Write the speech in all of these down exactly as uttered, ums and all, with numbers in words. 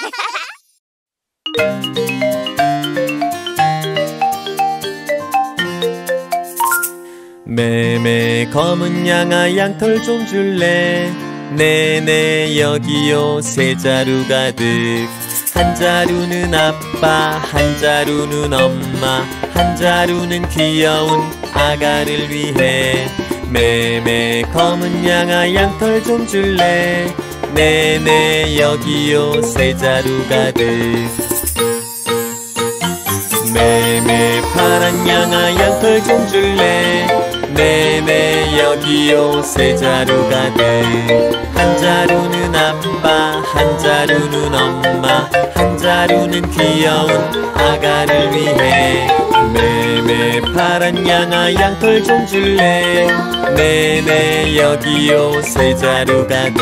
매매 검은 양아 양털 좀 줄래? 네네 여기요 세 자루 가득. 한 자루는 아빠, 한 자루는 엄마, 한 자루는 귀여운 아가를 위해. 매매 검은 양아 양털 좀 줄래? 네네 여기요 세 자루 가득. 매매 파란 양아 양털 좀 줄래? 네네 여기요 세 자루 가득. 한 자루는 아빠, 한 자루는 엄마, 한 자루는 귀여운 아가를 위해. 매매 파란 양아 양털 좀 줄래? 네네 여기요 세 자루 가득.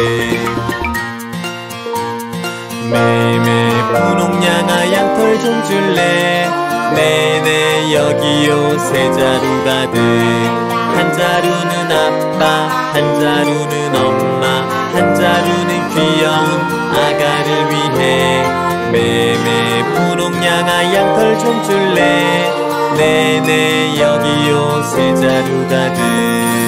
매매 분홍 양아 양털 좀 줄래? 네네 여기요 세 자루 가득. 한 자루는 아빠, 한 자루는 엄마, 한 자루는 귀여운 아가를 위해. 매매 분홍 양아 양털 좀 줄래? 네네 여기요 세 자루 가득.